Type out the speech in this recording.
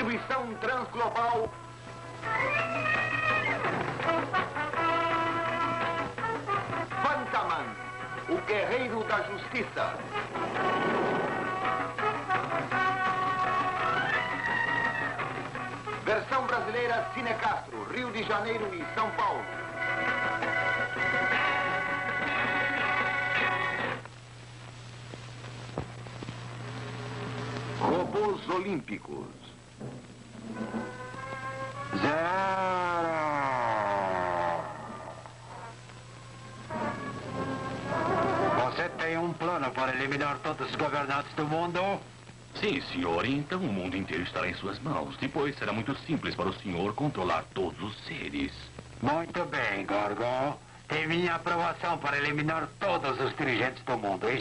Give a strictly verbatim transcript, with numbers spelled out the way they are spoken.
Instituição Transglobal. Fantaman, o guerreiro da justiça. Versão brasileira Cine Castro, Rio de Janeiro e São Paulo. Robôs Olímpicos. Zero. Você tem um plano para eliminar todos os governantes do mundo? Sim, senhor. E então o mundo inteiro estará em suas mãos. Depois será muito simples para o senhor controlar todos os seres. Muito bem, Gorgon. Tem minha aprovação para eliminar todos os dirigentes do mundo.